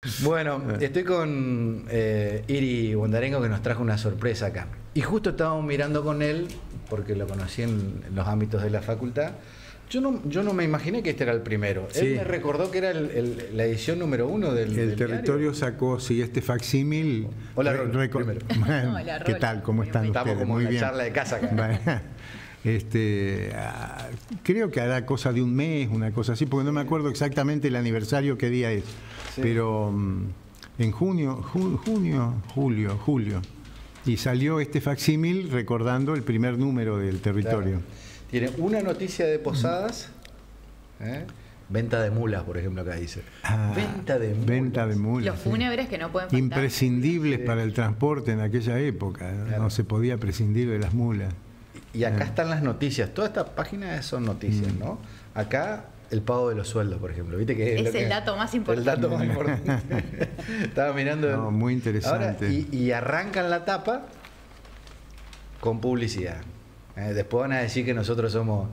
Bueno, estoy con Iri Bondarengo, que nos trajo una sorpresa acá. Y justo estábamos mirando con él, porque lo conocí en los ámbitos de la facultad. Yo no me imaginé que este era el primero. Sí. Él me recordó que era la edición número 1 del El Territorio diario. Sacó, sí, este facsímil. Hola, Rolo, primero. Bueno, Hola, ¿qué Rolo. tal? ¿Cómo están Estamos ustedes? como Muy en la bien. charla de casa acá. Bueno, creo que hará cosa de un mes, una cosa así, porque no me acuerdo exactamente el aniversario qué día es. Sí. Pero en julio. Y salió este facsímil recordando el primer número del Territorio. Claro. Tiene una noticia de Posadas. Venta de mulas, por ejemplo, acá dice. Venta de mulas. Venta de mulas. Los sí. fúnebres que no pueden faltar. Imprescindibles Sí. para el transporte en aquella época. Claro. No se podía prescindir de las mulas. Y acá están las noticias. Todas estas páginas son noticias, ¿no? Acá el pago de los sueldos, por ejemplo. ¿Viste que Es lo que- el dato más importante. El dato más importante. Estaba mirando. No, muy interesante. Ahora, y arrancan la tapa con publicidad. Después van a decir que nosotros somos.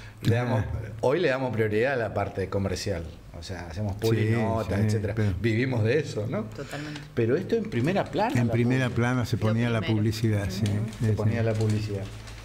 Hoy le damos prioridad a la parte comercial. O sea, hacemos publinotas, sí, etcétera. pero- Vivimos de eso, ¿no? Totalmente. Pero esto en primera plana. En la primera publi- plana se Lo ponía la primero. publicidad, sí. Se Sí, ponía sí. la publicidad.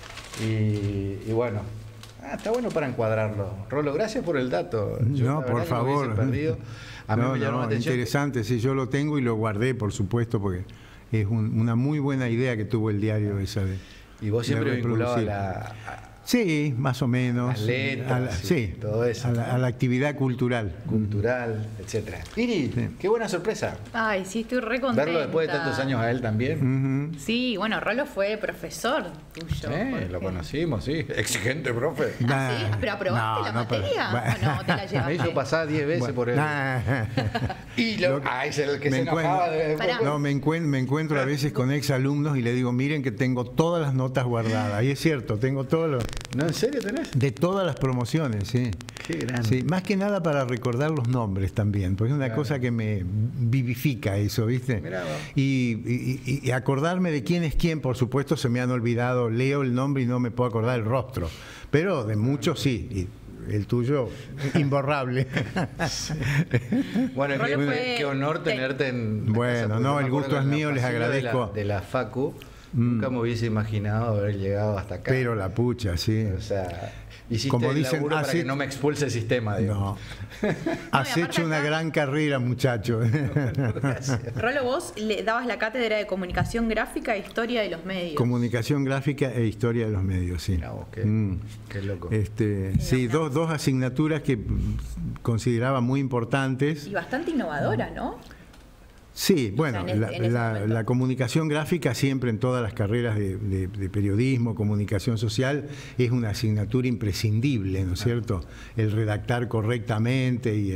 Y bueno, está bueno para encuadrarlo. Rolo, gracias por el dato. Yo, No, la por verdad que lo favor. hubiese perdido. A mí No, me llamó no, la atención. interesante, sí, yo lo tengo y lo guardé, por supuesto, porque es una muy buena idea que tuvo el diario esa vez. Y vos siempre de vinculado a reproducir. Sí, más o menos. Las letras, Sí, todo eso, ¿no? a la actividad cultural. cultural, etcétera. Iri, Sí. qué buena sorpresa. Ay, sí, estoy re contenta. Verlo después de tantos años a él también. Ujú. Sí, bueno, Rolo fue profesor tuyo. Jorge. Lo conocimos, sí. Exigente, profe. Ah, ¿sí? ¿Pero aprobaste la materia? ¿O no? ¿Te la Me llevaste? hizo pasar 10 veces por él. Y es el que Me se enojaba de Pará. No, me encuentro a veces con exalumnos y le digo, miren que tengo todas las notas guardadas. Y es cierto, tengo todos los... ¿No, en serio tenés? De todas las promociones, sí. Qué grande. Sí, más que nada para recordar los nombres también, porque es una Claro. cosa que me vivifica eso, ¿viste? Mirá vos. Y acordarme de quién es quién, por supuesto, se me han olvidado, leo el nombre y no me puedo acordar el rostro, pero de muchos sí, y el tuyo, imborrable. Bueno, Rolo fue- qué honor tenerte en. Bueno, porque no, me el acuerdo gusto que es en la mío, les pasillo agradezco. De la Facu, nunca me hubiese imaginado haber llegado hasta acá. Pero la pucha, sí. O sea, hiciste Como el dicen, laburo para así- que no me expulse el sistema, digo. No. Has aparte hecho una acá- gran carrera, muchacho. Rolo, vos le dabas la cátedra de comunicación gráfica e historia de los medios. Comunicación gráfica e historia de los medios, sí. Mirá vos, qué loco. Sí, dos asignaturas que consideraba muy importantes. Y bastante innovadora, ¿no? Sí, bueno, en ese momento. la comunicación gráfica siempre en todas las carreras de periodismo, comunicación social, es una asignatura imprescindible, ¿no es cierto? El redactar correctamente y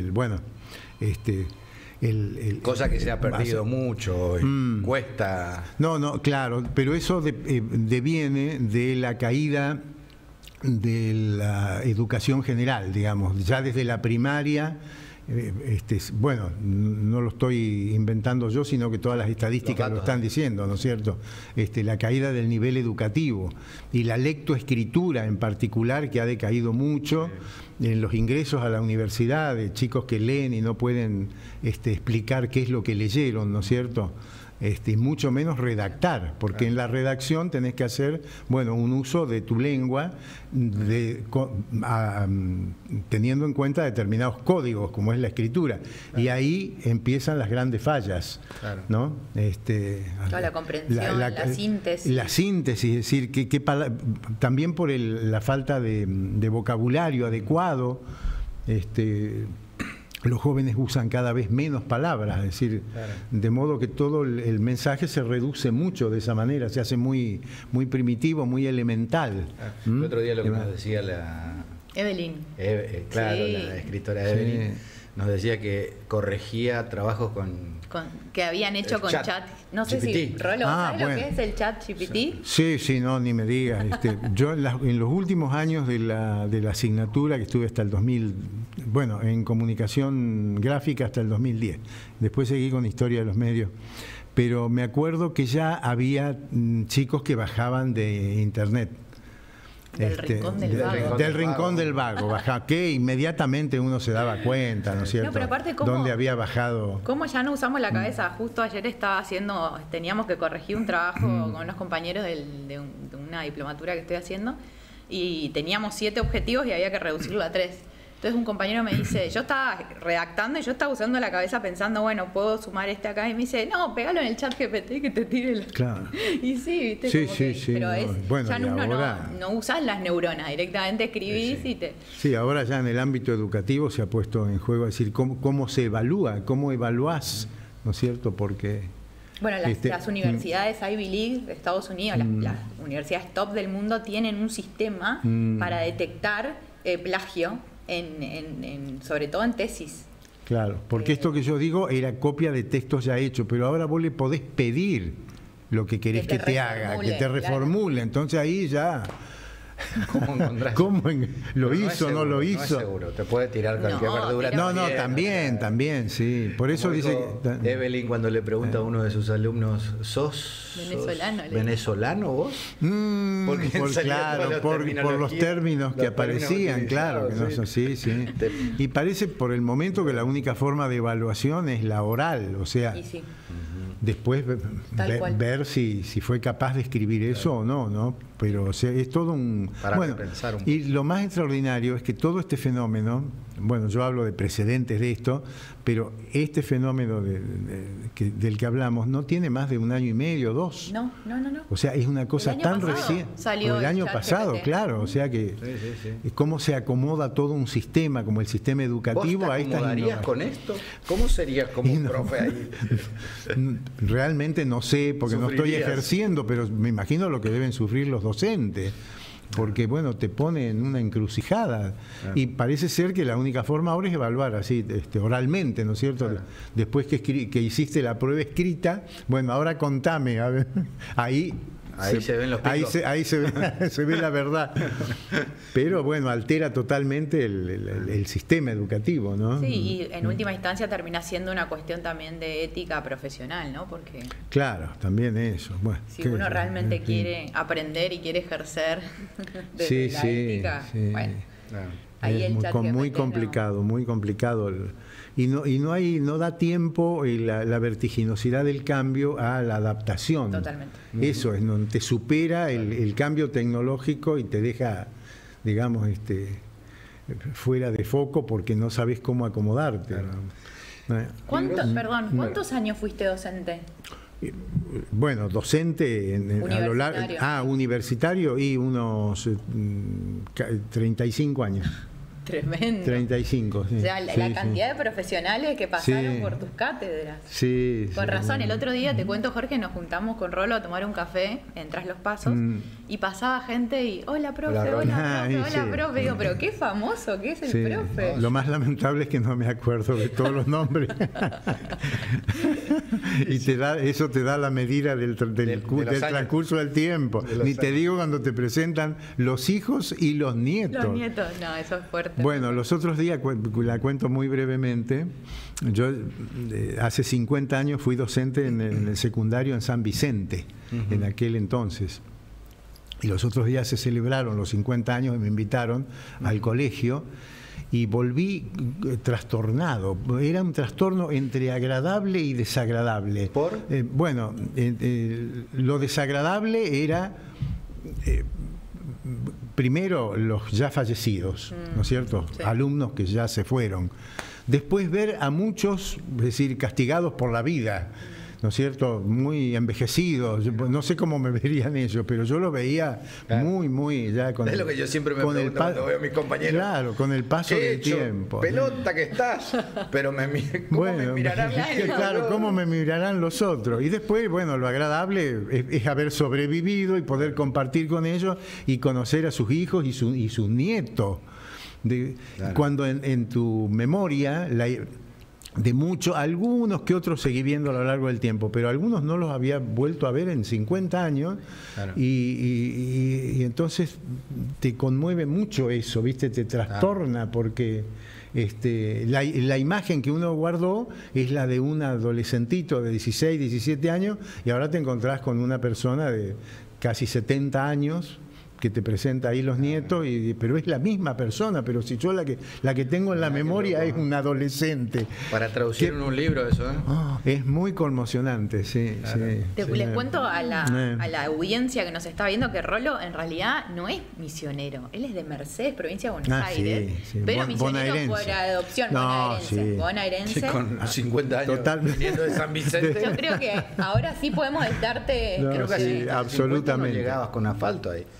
Cosa que se ha perdido mucho, cuesta. No, claro, pero eso deviene de la caída de la educación general, digamos, ya desde la primaria. Bueno, no lo estoy inventando yo, sino que todas las estadísticas Los lo datos. están diciendo, ¿no es cierto? La caída del nivel educativo y la lectoescritura en particular, que ha decaído mucho en los ingresos a la universidad, de chicos que leen y no pueden explicar qué es lo que leyeron, ¿no es cierto? Y mucho menos redactar, porque en la redacción tenés que hacer, bueno, un uso de tu lengua teniendo en cuenta determinados códigos, como es la escritura. Y ahí empiezan las grandes fallas, Claro. ¿no? Toda la comprensión, la síntesis. La síntesis, es decir, también por la falta de vocabulario adecuado, los jóvenes usan cada vez menos palabras, es decir, Claro. de modo que todo el mensaje se reduce mucho de esa manera, se hace muy, muy primitivo, muy elemental. El otro día lo que nos decía la Evelyn. claro, Sí. la escritora Sí. Evelyn, nos decía que corregía trabajos con Que habían hecho El con chat chat. No sé si, GPT. Rolo, ¿sabes bueno. lo que es el chat GPT? Sí, no, ni me digas. Yo en los últimos años de la asignatura, que estuve hasta el 2000, bueno, en comunicación gráfica hasta el 2010, después seguí con historia de los medios, pero me acuerdo que ya había chicos que bajaban de internet Del rincón del vago. Del rincón del vago, baja, que inmediatamente uno se daba cuenta, ¿no es cierto? No, pero aparte, ¿cómo, dónde había bajado. ¿Cómo ya no usamos la cabeza? Justo ayer teníamos que corregir un trabajo con unos compañeros de una diplomatura que estoy haciendo y teníamos 7 objetivos y había que reducirlo a 3. Entonces un compañero me dice, yo estaba redactando y yo estaba usando la cabeza pensando, bueno, puedo sumar este acá. Y me dice, no, pégalo en el chat GPT que te tire el... Claro. Y sí, ¿viste? Sí, pero no. Bueno, ya uno ahora... no usas las neuronas, directamente escribís y te... Sí, ahora ya en el ámbito educativo se ha puesto en juego, es decir, cómo se evalúa, cómo evaluás, ¿no es cierto? Porque... Bueno, las universidades Ivy League de Estados Unidos, las universidades top del mundo, tienen un sistema para detectar plagio, sobre todo en tesis. Claro, porque esto que yo digo era copia de textos ya hechos, pero ahora vos le podés pedir lo que querés que te haga, que te reformule. Claro. Entonces ahí ya... ¿Cómo encontrás? ¿Lo hizo, no lo hizo? No es seguro, te puede tirar cualquier verdura. No, también, sí. Por eso dice... Evelyn, cuando le pregunta a uno de sus alumnos, ¿sos venezolano vos? Claro, por los términos que aparecían, claro. Sí. Y parece por el momento que la única forma de evaluación es la oral, o sea... Después ver si fue capaz de escribir eso o no, ¿no? Pero o sea, es todo un... pensar un... Y lo más extraordinario es que todo este fenómeno, bueno, yo hablo de precedentes de esto, pero este fenómeno del que hablamos no tiene más de 1 año y medio, 2. No. O sea, es una cosa tan reciente. Salió el año pasado, claro. O sea que cómo se acomoda todo un sistema, como el sistema educativo. ¿Vos te acomodarías con esto? ¿Cómo serías como un profe ahí? Realmente no sé, porque no estoy ejerciendo, pero me imagino lo que deben sufrir los docentes. Porque, bueno, te pone en una encrucijada. Y parece ser que la única forma ahora es evaluar así, oralmente, ¿no es cierto? Claro. Después que hiciste la prueba escrita, bueno, ahora contame, a ver, ahí se ven los picos. Ahí se ve la verdad. Pero bueno, altera totalmente el sistema educativo, ¿no? Sí, y en última instancia termina siendo una cuestión también de ética profesional, ¿no? Porque claro, también eso. Bueno, si uno realmente quiere aprender y quiere ejercer desde la ética, bueno, ahí el chat muy complicado, muy complicado. Y no da tiempo la vertiginosidad del cambio a la adaptación. Totalmente. Eso es, no te supera el cambio tecnológico y te deja, digamos, fuera de foco porque no sabes cómo acomodarte. Claro. ¿Cuántos años fuiste docente? Bueno, docente a lo largo, universitario y unos 35 años. Tremendo. 35, sí. O sea, la cantidad de profesionales que pasaron por tus cátedras. Sí. Con razón, el otro día, te cuento, Jorge, nos juntamos con Rolo a tomar un café en Tras los Pasos y pasaba gente y, hola, profe, hola, profe. Digo, pero qué famoso que es el profe. Lo más lamentable es que no me acuerdo de todos los nombres. Y eso te da la medida del transcurso del tiempo. Ni te digo cuando te presentan los hijos y los nietos. Los nietos, no, eso es fuerte. Bueno, los otros días, la cuento muy brevemente, yo hace 50 años fui docente en el secundario en San Vicente, en aquel entonces. Y los otros días se celebraron los 50 años y me invitaron al colegio y volví trastornado. Era un trastorno entre agradable y desagradable. ¿Por? Bueno, lo desagradable era... primero los ya fallecidos, ¿no es cierto? Sí. Alumnos que ya se fueron. Después ver a muchos, es decir, castigados por la vida, ¿no es cierto? Muy envejecidos. No sé cómo me verían ellos, pero yo lo veía muy ya con... Es lo que yo siempre me pregunto cuando veo a mis compañeros. Claro, con el paso del tiempo. Pelota que estás, pero ¿cómo me mirarán? Claro, ¿cómo me mirarán los otros? Y después, bueno, lo agradable es haber sobrevivido y poder compartir con ellos y conocer a sus hijos y sus nietos. Claro. Cuando en tu memoria... de muchos, algunos que otros seguí viendo a lo largo del tiempo, pero algunos no los había vuelto a ver en 50 años. Claro. Y entonces te conmueve mucho eso, ¿viste? Te trastorna porque la imagen que uno guardó es la de un adolescentito de 16, 17 años y ahora te encontrás con una persona de casi 70 años que te presenta ahí los nietos, pero es la misma persona, pero si yo la que tengo en la memoria es un adolescente. Para traducir en un libro eso, ¿eh? Es muy conmocionante, sí. Claro. Sí, Les cuento a la audiencia que nos está viendo que Rolo en realidad no es misionero. Él es de Mercedes, provincia de Buenos Aires, sí. pero misionero por adopción, bonaerense. Sí, con 50 años viniendo de San Vicente. Yo creo que ahora sí podemos darte... Creo que sí, absolutamente. No llegabas con asfalto ahí.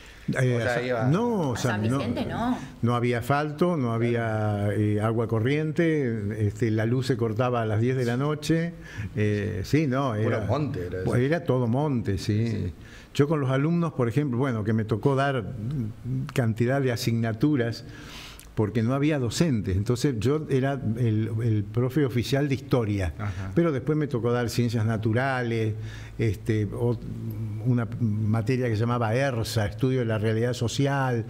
San Vicente no había asfalto, no había agua corriente, la luz se cortaba a las 10 de la noche. Era monte. Era todo monte, sí. Yo con los alumnos, por ejemplo, bueno, que me tocó dar cantidad de asignaturas porque no había docentes, entonces yo era el profe oficial de historia. Ajá. Pero después me tocó dar ciencias naturales, una materia que se llamaba ERSA, Estudio de la Realidad Social,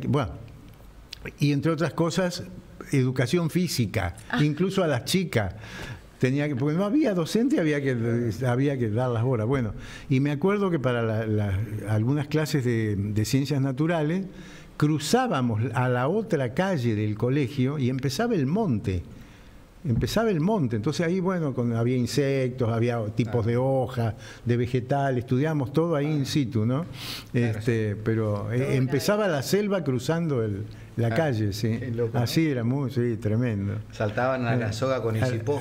y entre otras cosas, educación física, incluso a las chicas. Porque no había docente, había que dar las horas. Bueno, y me acuerdo que para algunas clases de ciencias naturales cruzábamos a la otra calle del colegio y empezaba el monte. Entonces ahí, bueno, había insectos, había tipos de hojas, de vegetales, estudiamos todo ahí in situ, ¿no? Claro, pero empezaba la selva cruzando la calle, sí. Loco, así, ¿no? Era muy, tremendo. Saltaban a la soga con hicipó.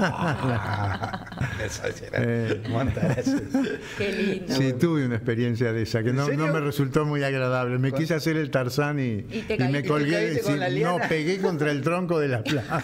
Qué lindo. Sí, tuve una experiencia de esa que no me resultó muy agradable. Me quise hacer el Tarzán y me colgué. Pegué contra el tronco de la planta.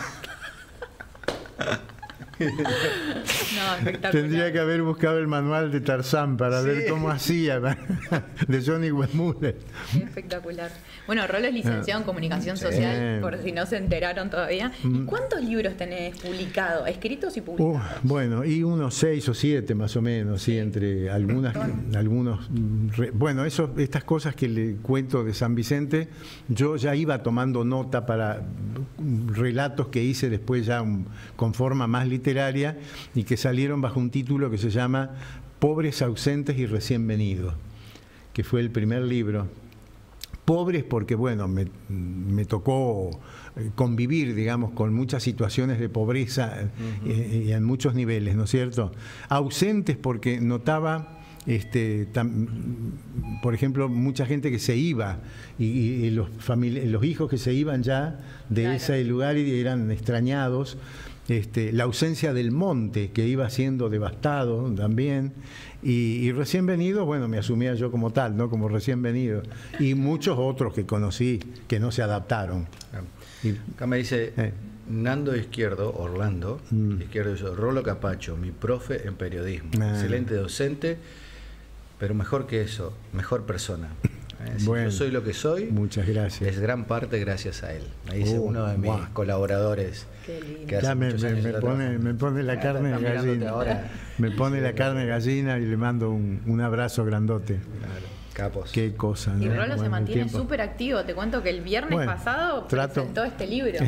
Tendría que haber buscado el manual de Tarzán para ver cómo hacía, de Johnny Weissmuller. Espectacular. Bueno, Rolo es licenciado en Comunicación Social, por si no se enteraron todavía. ¿Y cuántos libros tenés publicados, escritos y publicados? Bueno, y unos 6 o 7 más o menos, sí, entre algunos. Bueno, estas cosas que le cuento de San Vicente, yo ya iba tomando nota para relatos que hice después ya con forma más literaria y que salieron bajo un título que se llama Pobres, ausentes y recién venidos, que fue el primer libro. Pobres porque, bueno, me tocó convivir, digamos, con muchas situaciones de pobreza y en muchos niveles, ¿no es cierto? Ausentes porque notaba, por ejemplo, mucha gente que se iba y los hijos que se iban ya de ese lugar y eran extrañados. La ausencia del monte que iba siendo devastado también y recién venido, bueno, me asumía yo como tal, ¿no? Como recién venido, y muchos otros que conocí que no se adaptaron. Acá me dice Nando Izquierdo, Orlando Izquierdo, dice, Rolo Capacho, mi profe en periodismo, excelente docente, pero mejor que eso, mejor persona. Yo soy lo que soy. Muchas gracias. Es gran parte gracias a él. Me dice uno de mis colaboradores. Que hace me pone la carne de gallina. Me pone la carne de gallina y le mando un abrazo grandote. Claro, capos. Qué cosa, ¿no? Y Rolo se mantiene súper activo. Te cuento que el viernes pasado presentó este libro.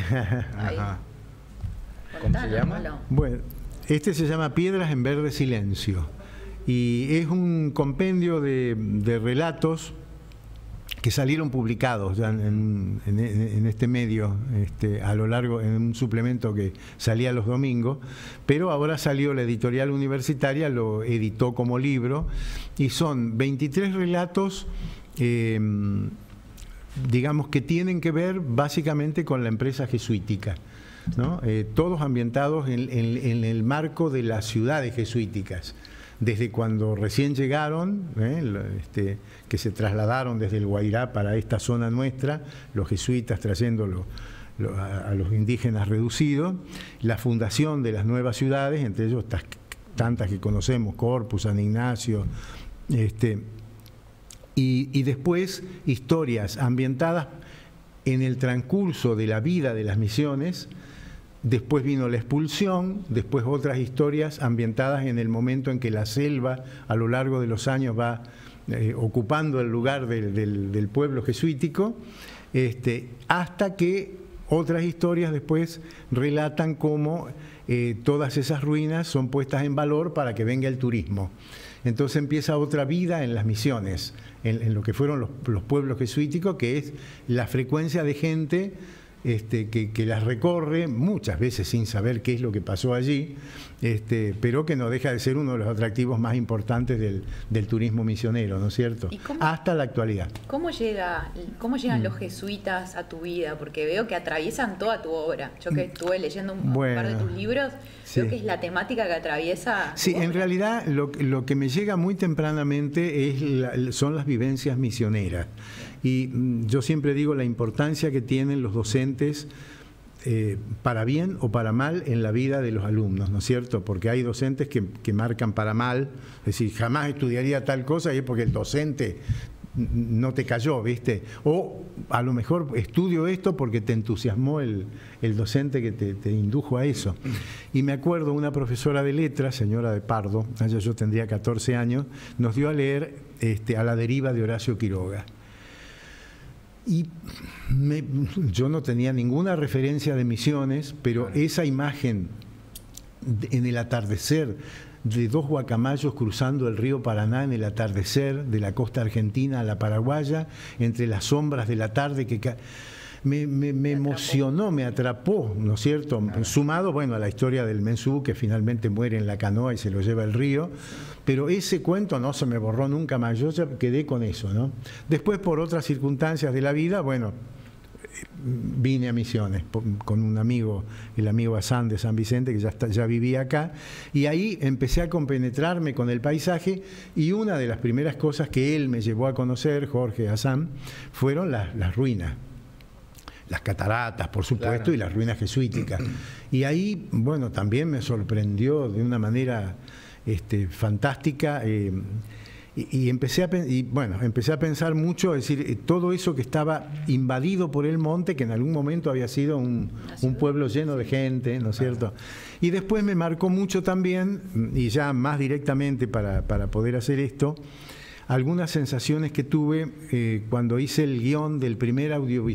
¿Cómo se llama? Bueno, este se llama Piedras en Verde Silencio. Y es un compendio de relatos que salieron publicados ya en este medio a lo largo, en un suplemento que salía los domingos, pero ahora salió la editorial universitaria, lo editó como libro, y son 23 relatos, digamos, que tienen que ver básicamente con la empresa jesuítica, ¿no? Todos ambientados en el marco de las ciudades jesuíticas. Desde cuando recién llegaron, que se trasladaron desde el Guairá para esta zona nuestra, los jesuitas trayendo a los indígenas reducidos, la fundación de las nuevas ciudades, entre ellos tantas que conocemos, Corpus, San Ignacio, y después historias ambientadas en el transcurso de la vida de las misiones. Después vino la expulsión, después otras historias ambientadas en el momento en que la selva a lo largo de los años va ocupando el lugar del pueblo jesuítico, hasta que otras historias después relatan cómo todas esas ruinas son puestas en valor para que venga el turismo. Entonces empieza otra vida en las misiones, en lo que fueron los pueblos jesuíticos, que es la frecuencia de gente que las recorre muchas veces sin saber qué es lo que pasó allí, pero que no deja de ser uno de los atractivos más importantes del turismo misionero, ¿no es cierto? Hasta la actualidad. ¿Cómo llegan los jesuitas a tu vida? Porque veo que atraviesan toda tu obra. Yo que estuve leyendo un par de tus libros, sí, veo que es la temática que atraviesa. Sí, en realidad lo que me llega muy tempranamente son las vivencias misioneras. Y yo siempre digo la importancia que tienen los docentes, para bien o para mal, en la vida de los alumnos, ¿no es cierto? Porque hay docentes que marcan para mal, es decir, jamás estudiaría tal cosa y es porque el docente no te cayó, ¿viste? O a lo mejor estudio esto porque te entusiasmó el docente que te indujo a eso. Y me acuerdo, una profesora de letras, señora de Pardo, allá yo tendría 14 años, nos dio a leer A la deriva de Horacio Quiroga. Y yo no tenía ninguna referencia de Misiones, pero esa imagen en el atardecer de dos guacamayos cruzando el río Paraná en el atardecer de la costa argentina a la paraguaya, entre las sombras de la tarde me emocionó, me atrapó, ¿no es cierto? Sumado, bueno, a la historia del Mensú, que finalmente muere en la canoa y se lo lleva el río, pero ese cuento no se me borró nunca más, yo ya quedé con eso, ¿no? Después, por otras circunstancias de la vida, bueno, vine a Misiones con un amigo, el amigo Hassan de San Vicente, que ya vivía acá, y ahí empecé a compenetrarme con el paisaje, y una de las primeras cosas que él me llevó a conocer, Jorge Hassan, fueron las ruinas. Las cataratas, por supuesto, claro, y las ruinas jesuíticas. Y ahí, bueno, también me sorprendió de una manera fantástica, y empecé a pensar mucho, es decir, todo eso que estaba invadido por el monte, que en algún momento había sido un pueblo lleno de gente, ¿no es cierto? Y después me marcó mucho también, y ya más directamente para poder hacer esto, algunas sensaciones que tuve cuando hice el guión del primer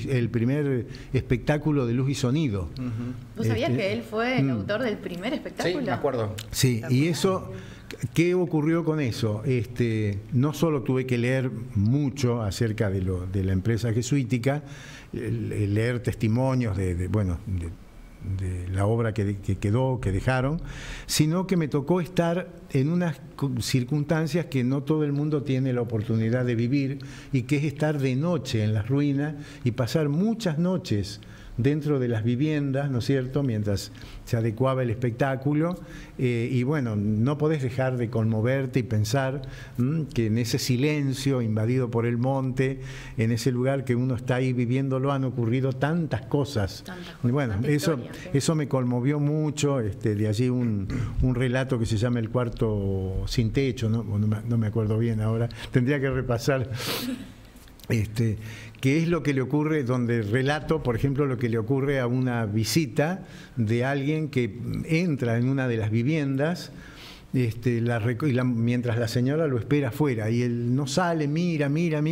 espectáculo de luz y sonido. ¿Vos sabías que él fue el autor del primer espectáculo? Sí, me acuerdo. Sí, y eso, ¿qué ocurrió con eso? No solo tuve que leer mucho acerca de la empresa jesuítica, leer testimonios de la obra que dejaron, sino que me tocó estar en unas circunstancias que no todo el mundo tiene la oportunidad de vivir, y que es estar de noche en las ruinas y pasar muchas noches dentro de las viviendas, ¿no es cierto?, mientras se adecuaba el espectáculo, y bueno, no podés dejar de conmoverte y pensar que en ese silencio invadido por el monte, en ese lugar que uno está ahí viviéndolo, han ocurrido tantas cosas. Y bueno, eso me conmovió mucho, de allí un relato que se llama El cuarto sin techo, no me acuerdo bien ahora, tendría que repasar. Que es lo que le ocurre, donde relato, por ejemplo, lo que le ocurre a una visita de alguien que entra en una de las viviendas, mientras la señora lo espera afuera, y él no sale, mira,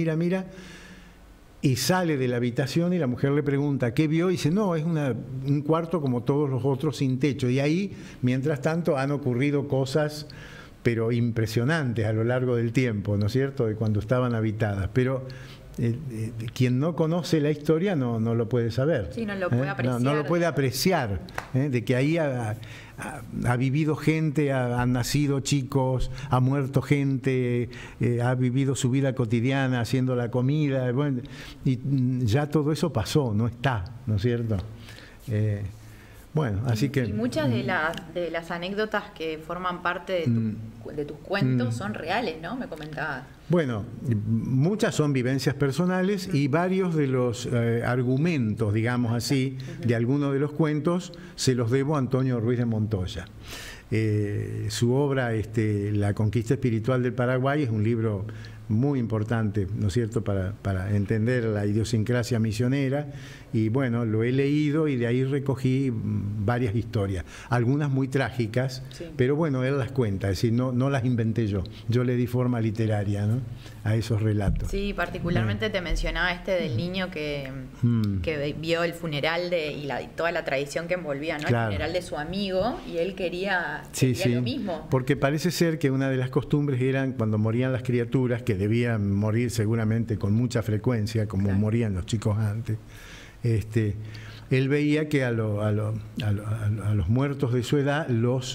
y sale de la habitación, y la mujer le pregunta ¿qué vio? Y dice, no, es un cuarto como todos los otros sin techo. Y ahí, mientras tanto, han ocurrido cosas, pero impresionantes a lo largo del tiempo, ¿no es cierto?, de cuando estaban habitadas. Pero quien no conoce la historia no lo puede saber. Sí, no lo puede apreciar. No lo puede apreciar, de que ahí ha vivido gente, han nacido chicos, ha muerto gente, ha vivido su vida cotidiana haciendo la comida, bueno, y ya todo eso pasó, no está, ¿no es cierto? Bueno, así que... Y muchas de las anécdotas que forman parte de tus cuentos son reales, ¿no? Me comentabas. Bueno, muchas son vivencias personales, y varios de los argumentos, digamos así, de algunos de los cuentos se los debo a Antonio Ruiz de Montoya. Su obra, La conquista espiritual del Paraguay, es un libro muy importante, ¿no es cierto?, para entender la idiosincrasia misionera. Y bueno, lo he leído y de ahí recogí varias historias, algunas muy trágicas, Sí. pero bueno, él las cuenta, es decir, no las inventé yo le di forma literaria, ¿no?, a esos relatos. Sí, particularmente te mencionaba del niño que vio el funeral y toda la tradición que envolvía, ¿no? Claro. El funeral de su amigo, y él quería Sí, lo mismo. porque parece ser que una de las costumbres eran cuando morían las criaturas, que debían morir seguramente con mucha frecuencia, como Claro. morían los chicos antes, él veía que a los muertos de su edad los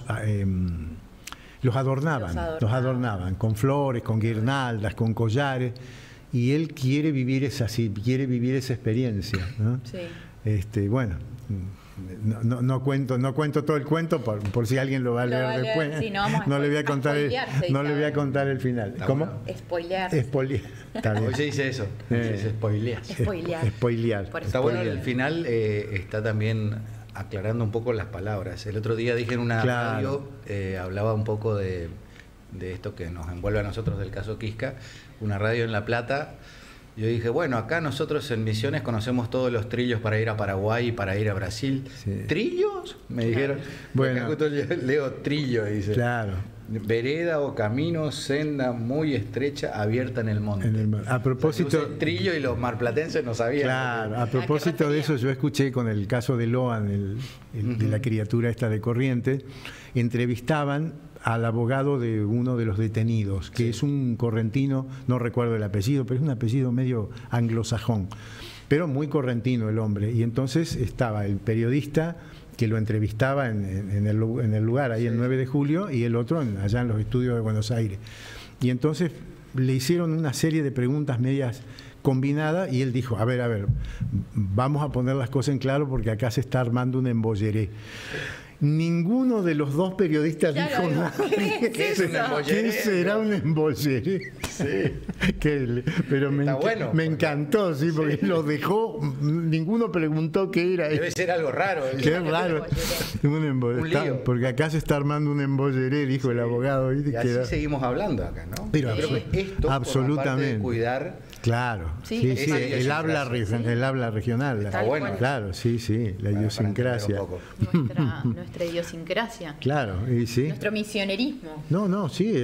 adornaban con flores, con guirnaldas, con collares, y él quiere vivir esa experiencia, ¿no? Sí. Bueno, no cuento todo el cuento por si alguien lo va a leer después. Sí, no le voy a contar el final. ¿Cómo? Bueno. Spoilear. Está bien. Hoy se dice eso, se dice spoilear. Spoilear. Por Está bueno, al final está también aclarando un poco las palabras. El otro día dije en una Claro. radio, hablaba un poco de esto que nos envuelve a nosotros del caso Quisca, una radio en La Plata. Yo dije, bueno, acá nosotros en Misiones conocemos todos los trillos para ir a Paraguay y para ir a Brasil. Sí. ¿Trillos? Me dijeron. Bueno. Acá justo leo trillo, dice. Claro. Vereda o camino, senda muy estrecha, abierta en el monte. A propósito, O sea, el trillo y los marplatenses no sabían. claro, a propósito de eso, yo escuché con el caso de Loan, de la criatura esta de Corrientes, entrevistaban al abogado de uno de los detenidos, que es un correntino, no recuerdo el apellido, pero es un apellido medio anglosajón, pero muy correntino el hombre. Y entonces estaba el periodista que lo entrevistaba en el lugar, ahí el 9 de julio, y el otro allá en los estudios de Buenos Aires. Y entonces le hicieron una serie de preguntas medias combinadas, y él dijo, a ver, vamos a poner las cosas en claro porque acá se está armando un embolleré. Ninguno de los dos periodistas dijo nada. ¿Qué es eso? ¿Qué será un embolleré? Sí. Pero me Está encantó, sí, porque lo dejó, ninguno preguntó qué era. Debe ser algo raro. Qué raro. Un lío. Porque acá se está armando un embolleré, dijo el abogado. ¿Viste? Y así seguimos hablando acá, ¿no? Pero Yo creo que esto absolutamente. forma parte de cuidar. Claro, Sí, sí, el habla regional. Está bueno. Claro, sí, la idiosincrasia. Para entender un poco. Nuestra idiosincrasia. Claro, y sí. Nuestro misionerismo. No, sí,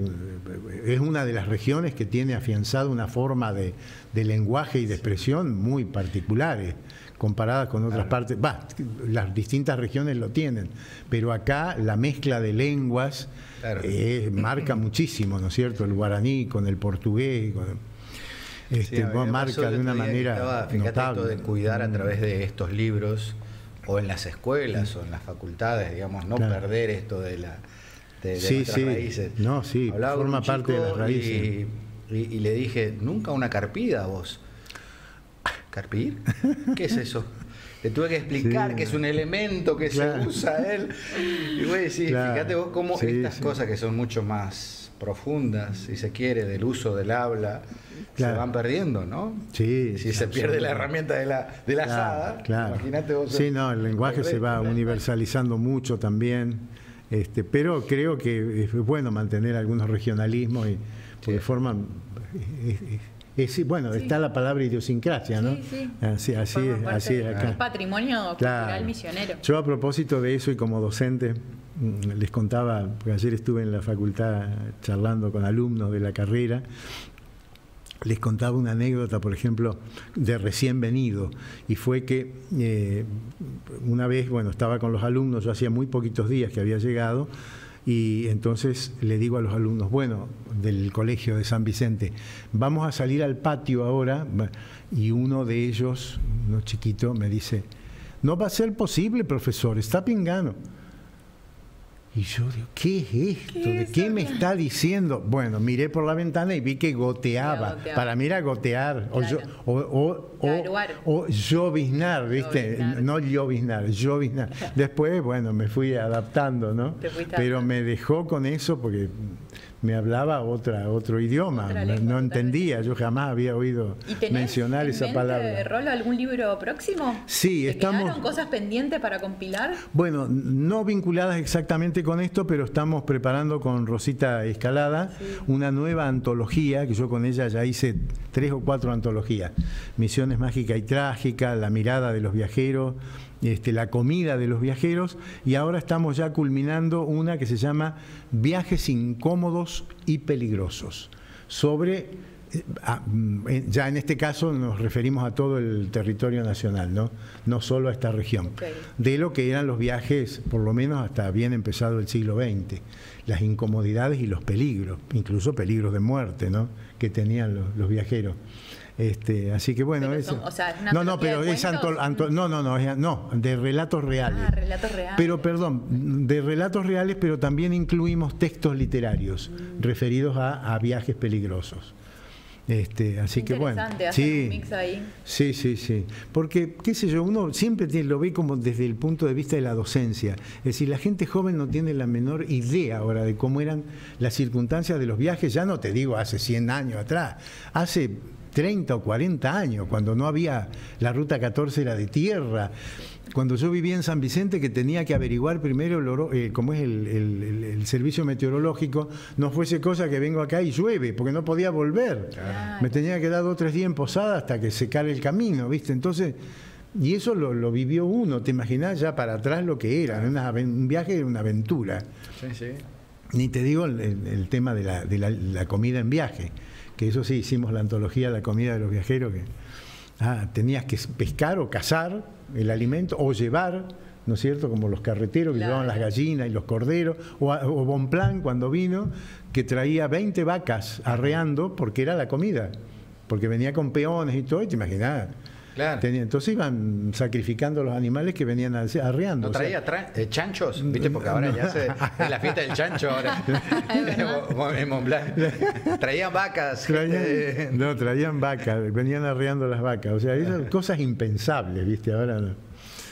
es una de las regiones que tiene afianzado una forma de lenguaje y de expresión muy particulares, comparadas con otras partes. Las distintas regiones lo tienen, pero acá la mezcla de lenguas marca muchísimo, ¿no es cierto? El guaraní con el portugués, marca de una manera fíjate notable. esto de cuidar a través de estos libros, o en las escuelas, o en las facultades, digamos, no perder esto de nuestras raíces. No, sí, Hablaba con forma un parte de chico las raíces. y le dije, nunca una carpida vos. ¿Carpir? ¿Qué es eso? Le tuve que explicar que es un elemento que se usa él. Y voy a decir, fíjate vos cómo estas cosas que son mucho más profundas, si se quiere, del uso del habla, se van perdiendo, ¿no? Sí. Si se pierde la herramienta de la asada, imagínate vos. Sí, no, el lenguaje se va universalizando mucho también, pero creo que es bueno mantener algunos regionalismos porque forman... Bueno, está la palabra idiosincrasia, ¿no? Sí. Así es acá. El patrimonio cultural misionero. Yo a propósito de eso y como docente les contaba, porque ayer estuve en la facultad charlando con alumnos de la carrera, les contaba una anécdota, por ejemplo, de recién venido, y fue que una vez, estaba con los alumnos, yo hacía muy poquitos días que había llegado, y entonces le digo a los alumnos, del colegio de San Vicente, vamos a salir al patio ahora, y uno de ellos, uno chiquito, me dice, no va a ser posible, profesor, está pingano. Y yo digo, ¿qué es esto? ¿De qué me está diciendo? Bueno, miré por la ventana y vi que goteaba. Para mí era gotear. O lloviznar, ¿viste? No lloviznar, lloviznar. Después, me fui adaptando, ¿no? Pero me dejó con eso porque me hablaba otro idioma, Otra lengua, no totalmente. entendía, yo jamás había oído ¿Y tenés mencionar en esa mente, palabra. Rolo, algún libro próximo? Sí, ¿Te estamos... quedaron cosas pendientes para compilar? Bueno, no vinculadas exactamente con esto, pero estamos preparando con Rosita Escalada una nueva antología, que yo con ella ya hice 3 o 4 antologías. Misiones Mágica y Trágica, La Mirada de los Viajeros, La Comida de los Viajeros, y ahora estamos ya culminando una que se llama Viajes Incómodos y Peligrosos, sobre... ya en este caso nos referimos a todo el territorio nacional, no solo a esta región, Okay. de lo que eran los viajes, por lo menos hasta bien empezado el siglo XX, las incomodidades y los peligros, incluso peligros de muerte, ¿no?, que tenían los viajeros. Así que bueno, Pero eso. son- o sea, ¿es una no, antología pero de es cuentos? no, de relatos reales. Ah, relatos reales. Pero perdón, de relatos reales, pero también incluimos textos literarios referidos a viajes peligrosos. Así que bueno, Interesante, hacer un mix ahí. sí, porque qué sé yo, uno siempre lo ve como desde el punto de vista de la docencia, es decir, la gente joven no tiene la menor idea ahora de cómo eran las circunstancias de los viajes, ya no te digo hace 100 años atrás, hace 30 o 40 años, cuando no había, la ruta 14 era de tierra, cuando yo vivía en San Vicente, que tenía que averiguar primero cómo es el servicio meteorológico, no fuese cosa que vengo acá y llueve, porque no podía volver. Claro. Me tenía que dar 2 o 3 días en posada hasta que secara el camino, ¿viste? Entonces, y eso lo vivió uno, te imaginás ya para atrás lo que era, un viaje era una aventura. Sí. Ni te digo el tema de la comida en viaje, que eso sí, hicimos la antología La Comida de los Viajeros, que tenías que pescar o cazar el alimento o llevar, ¿no es cierto?, como los carreteros que Claro. llevaban las gallinas y los corderos, o Bonplan cuando vino, que traía 20 vacas arreando porque era la comida, porque venía con peones y todo, y te imaginás. Claro. Entonces iban sacrificando los animales que venían arreando. ¿No o sea, traía chanchos? ¿Viste? Porque ahora ya es la fiesta del chancho ahora. En Montblanc. Traían vacas. traían vacas, venían arreando las vacas. O sea, esas cosas impensables, ¿viste? Ahora no.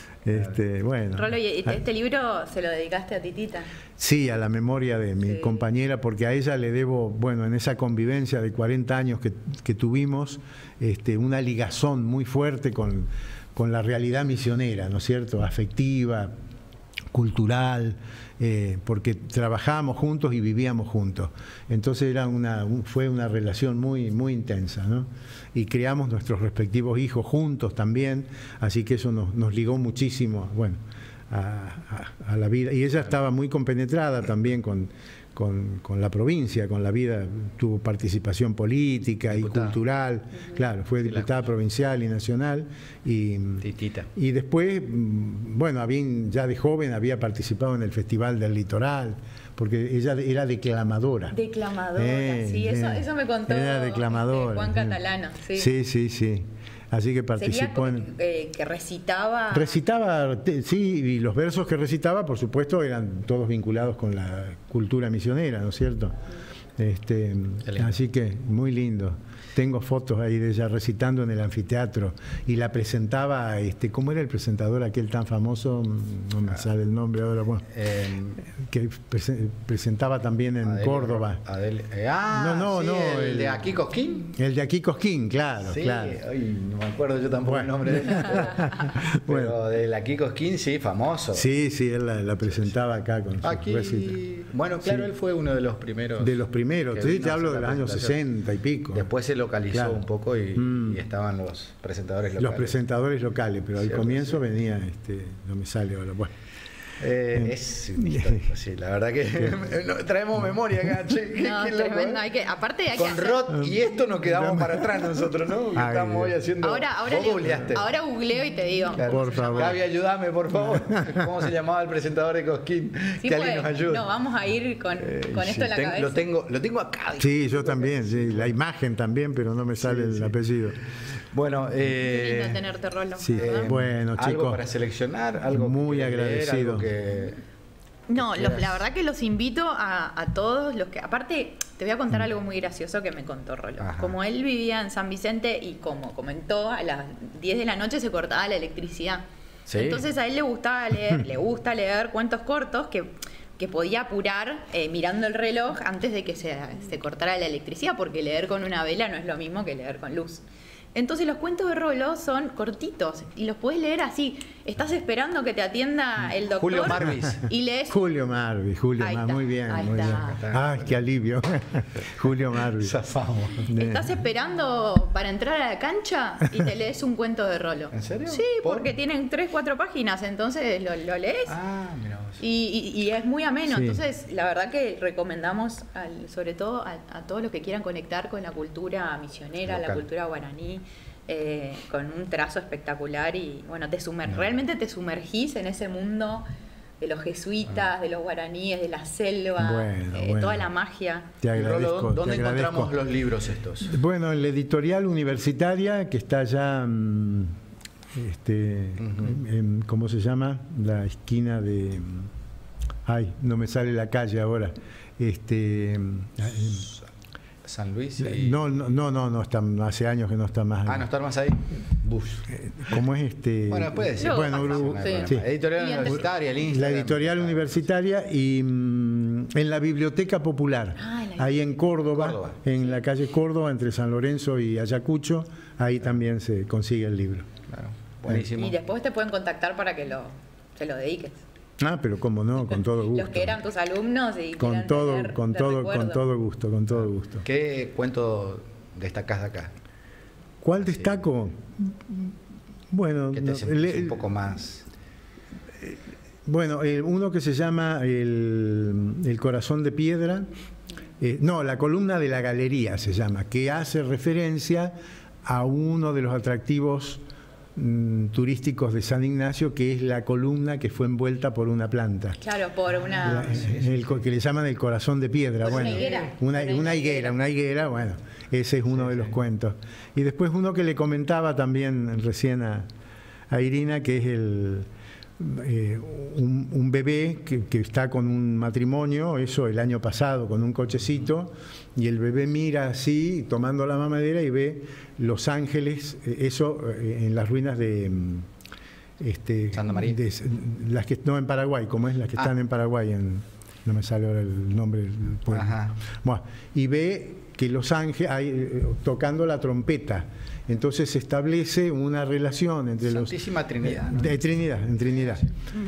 Bueno. Rolo, ¿y este libro se lo dedicaste a Titita? Sí, a la memoria de mi compañera, porque a ella le debo, bueno, en esa convivencia de 40 años que tuvimos, una ligazón muy fuerte con la realidad misionera, ¿no es cierto?, afectiva, cultural, porque trabajábamos juntos y vivíamos juntos. Entonces fue una relación muy, muy intensa, ¿no? Y creamos nuestros respectivos hijos juntos también, así que eso nos ligó muchísimo, bueno, a la vida. Y ella estaba muy compenetrada también con la provincia, con la vida, tuvo participación política y cultural, claro, fue diputada provincial y nacional, Titita. y después, bueno, ya de joven había participado en el Festival del Litoral, porque ella era declamadora. Declamadora, sí, eso me contó Era declamadora. Juan Catalano, sí. Sí. Así que participó que recitaba. Recitaba, sí, y los versos que recitaba, por supuesto, eran todos vinculados con la cultura misionera, ¿no es cierto? Así que muy lindo. Tengo fotos ahí de ella recitando en el anfiteatro y la presentaba, ¿cómo era el presentador aquel tan famoso? No me sale el nombre ahora, bueno, que presentaba también en Córdoba. No, el de Aquí Cosquín. El de Aquí Cosquín, claro, Sí, claro. ay, no me acuerdo yo tampoco el nombre de él. Pero del Aquí Cosquín, sí, famoso. Sí, él la presentaba acá con su Aquí. recita. Bueno, claro, él fue uno de los primeros. De los primeros, que sí, vino te a hablo hacer de la los años presentación. 60 y pico. Después se localizó Claro. un poco y estaban los presentadores locales. Los presentadores locales, pero al Cierto, comienzo venía, no me sale ahora. Bueno. Es histórico, sí, la verdad que traemos memoria acá, che, qué loco, tremendo, aparte con Rod y esto nos quedamos para atrás nosotros, ¿no? Que estamos hoy haciendo. Ahora googleo y te digo. Claro. Por favor. Gaby, ayúdame, por favor. ¿Cómo se llamaba el presentador de Cosquín? Sí, que alguien nos ayude. No, vamos a ir con esto en la cabeza. Lo tengo acá. Sí, yo también, sí, la imagen también, pero no me sale el apellido. Bueno, Qué lindo tenerte, Rolo. Sí, ¿verdad? bueno, algo chicos. para seleccionar, algo muy que quieras leer, agradecido. algo que No, quieras. la verdad que los invito a todos los que... Aparte, te voy a contar algo muy gracioso que me contó Rolo. Ajá. Como él vivía en San Vicente y como comentó, a las 10 de la noche se cortaba la electricidad. Sí. Entonces a él le gustaba leer, le gusta leer cuentos cortos que que podía apurar mirando el reloj antes de que se cortara la electricidad, porque leer con una vela no es lo mismo que leer con luz. Entonces los cuentos de Rollo son cortitos y los puedes leer así. Estás esperando que te atienda el doctor. Julio Marvis. Y lees. Julio Marvis, muy bien, ahí muy está. bien. Ay, qué alivio. Julio Marvis. Zafamos. Estás esperando para entrar a la cancha y te lees un cuento de Rollo. ¿En serio? Sí, ¿Por? porque tienen 3-4 páginas, entonces lo lees. Ah, mira vos. Y es muy ameno, Sí. entonces la verdad que recomendamos sobre todo a todos los que quieran conectar con la cultura misionera, la Local. cultura guaraní, con un trazo espectacular y bueno, realmente te sumergís en ese mundo de los jesuitas, de los guaraníes, de la selva, Bueno. toda la magia. Te Rolo, agradezco. ¿dónde te agradezco. encontramos los libros estos? Bueno, en la editorial universitaria, que está allá, ¿cómo se llama? La esquina de... Ay, no me sale la calle ahora. San Luis y... No está, hace años que no está más. Ah, ¿no estar más ahí? Bush. ¿Cómo es Bueno, puede ser. Luego Bueno, pasamos, Uru- No hay sí. problema. sí. Editorial Y antes- universitaria, el La Instagram. editorial universitaria y en la Biblioteca Popular, Ah, en la ahí en Córdoba, Córdoba. en la calle Córdoba, entre San Lorenzo y Ayacucho, ahí también se consigue el libro. Claro, buenísimo. Y después te pueden contactar para que se lo dediques. Ah, pero cómo no, con todo gusto. Los que eran tus alumnos y con quieran todo, tener con de todo, recuerdo. con todo gusto, con todo gusto. ¿Qué cuento destacás de acá? ¿Cuál destaco? Bueno, Que te no, sentís un poco más... bueno, uno que se llama el Corazón de Piedra, no, la columna de la galería se llama, que hace referencia a uno de los atractivos turísticos de San Ignacio, que es la columna que fue envuelta por una planta. Claro, por una... Que le llaman el Corazón de Piedra. Por una Bueno, higuera. una higuera, bueno, ese es uno de los cuentos. Y después uno que le comentaba también recién a Irina, que es un bebé que está con un matrimonio, eso el año pasado, con un cochecito, y el bebé mira así, tomando la mamadera, y ve Los Ángeles, eso en las ruinas de... Santa María. Las que no en Paraguay, como es las que están en Paraguay, no me sale ahora el nombre del pueblo. Ajá. Bueno, y ve que Los Ángeles, tocando la trompeta, entonces se establece una relación entre Santísima Trinidad, ¿no? en Trinidad. En Trinidad.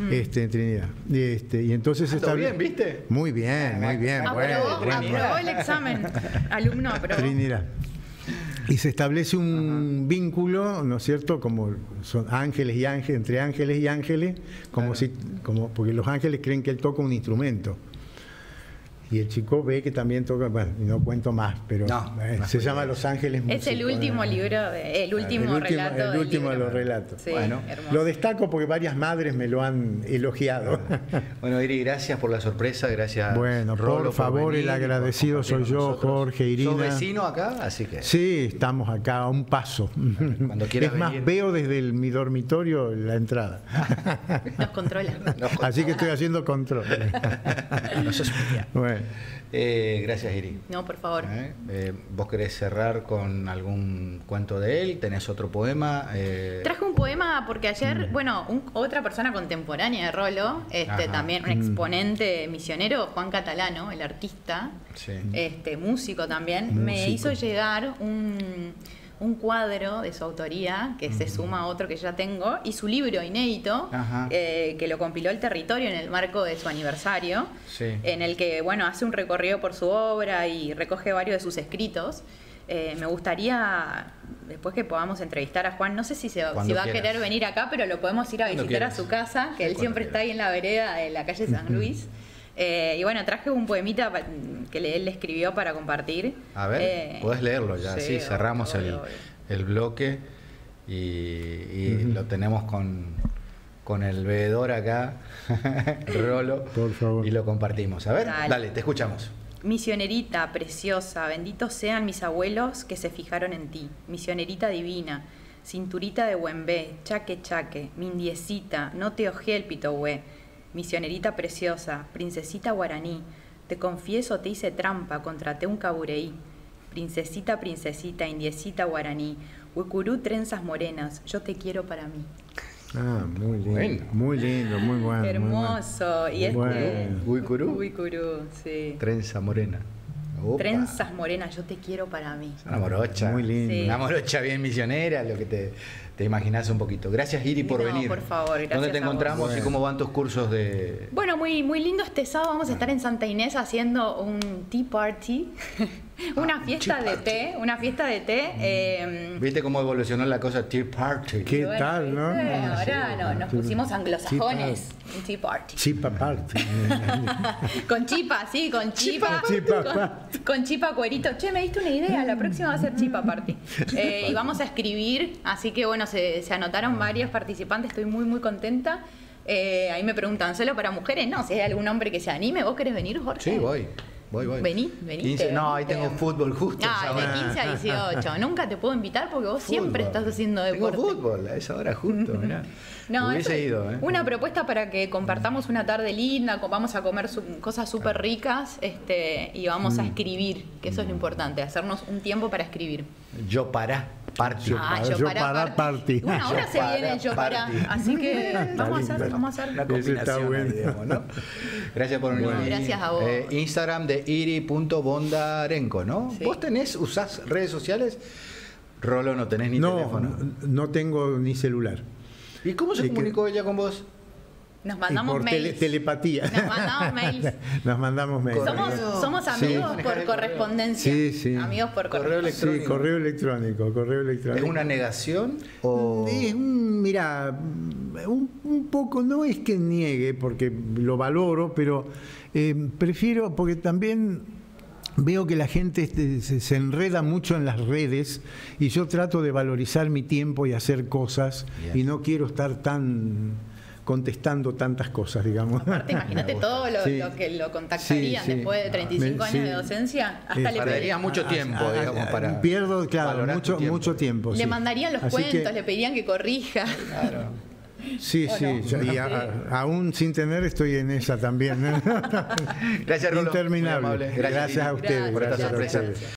Y entonces ¿Todo bien, viste? Muy bien, Aprobó el examen. Alumno aprobó. Trinidad. Y se establece un vínculo, ¿no es cierto? Como son ángeles y ángeles, entre ángeles y ángeles, porque los ángeles creen que él toca un instrumento. Y el chico ve que también toca, bueno, y no cuento más, pero se llama Los Ángeles Es el Músicos. último libro, el último relato. El último de del los libro. relatos. Sí, Bueno, hermoso. Lo destaco porque varias madres me lo han elogiado. Bueno, Iri, gracias por la sorpresa, gracias. Bueno, Rolo, por favor, venir, el agradecido por soy compartir con yo, nosotros. Jorge, Irina. ¿Sos vecino acá? Así que... Sí, estamos acá a un paso. Cuando quieras Es más, venir. veo desde mi dormitorio la entrada. Nos controla. Así que estoy haciendo control. No sos un día. Bueno. Gracias, Iri. No, por favor. ¿Vos querés cerrar con algún cuento de él? ¿Tenés otro poema? Traje un poema porque ayer, bueno, otra persona contemporánea de Rolo, Ajá. también un exponente misionero, Juan Catalano, el artista, Sí. músico también, me Músico. hizo llegar un cuadro de su autoría, que se suma a otro que ya tengo, y su libro inédito, Ajá. que lo compiló El Territorio en el marco de su aniversario, Sí. en el que, bueno, hace un recorrido por su obra y recoge varios de sus escritos. Me gustaría, después que podamos entrevistar a Juan, no sé si va Cuando a quieras. querer venir acá, pero lo podemos ir a Cuando visitar a quieras. su casa, que él Cuando siempre está quieras. ahí en la vereda de la calle San Luis. Y bueno, traje un poemita que él le escribió para compartir. A ver, podés leerlo ya. Sí, obvio, cerramos obvio. el bloque y lo tenemos con el veedor acá, Rolo, Por favor. y lo compartimos. A ver, Dale. dale, te escuchamos. Misionerita preciosa, benditos sean mis abuelos que se fijaron en ti. Misionerita divina, cinturita de Huembé, chaque chaque, mindiecita, no te ojé el pitohue. Misionerita preciosa, princesita guaraní, te confieso te hice trampa, contraté un cabureí. Princesita, princesita, indiecita guaraní, huicurú trenzas morenas, yo te quiero para mí. Ah, muy lindo, Bueno. muy lindo, muy bueno. Hermoso. Y Guicurú. Guicurú, sí. Trenza morena. Opa. Trenzas morenas, yo te quiero para mí. Una morocha. Muy lindo. Sí. Una morocha bien misionera, lo que te imaginás un poquito. Gracias, Iri, por No, venir. por favor, gracias ¿Dónde te a vos. encontramos y Bueno. cómo van tus cursos de...? Bueno, muy, muy lindo este sábado. Vamos a estar en Santa Inés haciendo un tea party. Una fiesta tea de party. té. Una fiesta de té. ¿Viste cómo evolucionó la cosa Tea Party? ¿Qué Bueno, tal, no? ¿viste? Ahora Sí. no, nos pusimos anglosajones. Un tea party. Chipa party. Con chipa, sí, con chipa. Chipa con, party. con chipa cuerito. Che, me diste una idea, la próxima va a ser chipa party. Y vamos a escribir, así que bueno, se anotaron varios participantes, estoy muy, muy contenta. Ahí me preguntan, ¿solo para mujeres? No, si hay algún hombre que se anime, ¿vos querés venir, Jorge? Sí, voy. Vení. 15, no, ahí tengo fútbol justo. Ah, esa hora. de 15 a 18. Nunca te puedo invitar porque vos siempre Fútbol. estás haciendo Tengo deporte. fútbol a esa hora justo, mirá. No, Hubiese eso- ido, ¿eh? Una propuesta para que compartamos una tarde linda, vamos a comer cosas súper ricas y vamos a escribir, que eso es lo importante, hacernos un tiempo para escribir. Yo para party. Yo para party. Bueno, ahora Yo se para viene el yo para, party. así que vamos a hacer. Una Ese está combinación, bueno. digamos, ¿no? Gracias por venir. No, gracias a vos. Instagram de iri.bondarenko, ¿no? Sí. ¿Vos usás redes sociales? Rolo, no tenés ni No, teléfono. no tengo ni celular. ¿Y cómo se Es que- comunicó ella con vos? Nos Y mandamos por mails. telepatía. Nos mandamos mails. Nos mandamos mails. Somos amigos Sí. por correspondencia. Sí, sí. Amigos por Correo correspondencia. Sí, correo electrónico. ¿Es una negación o...? Mira, un poco, no es que niegue, porque lo valoro, pero prefiero, porque también veo que la gente se enreda mucho en las redes y yo trato de valorizar mi tiempo y hacer cosas Bien. y no quiero estar tan contestando tantas cosas, digamos. Aparte, imagínate todo lo, Sí. lo que lo contactarían Sí, sí. después de 35 Sí. años de docencia. Hasta le, Perdería mucho tiempo, digamos, para... Pierdo, claro, valorar tu mucho tiempo. le sí. mandarían los Así cuentos, que- le pedirían que corrija. Claro. Sí, ¿O sí, no? y aún sin tener estoy en esa también. Gracias, Rolo. Muy Interminable. amable. Gracias a Iri, ustedes. por esta gracias a sorpresa. ustedes.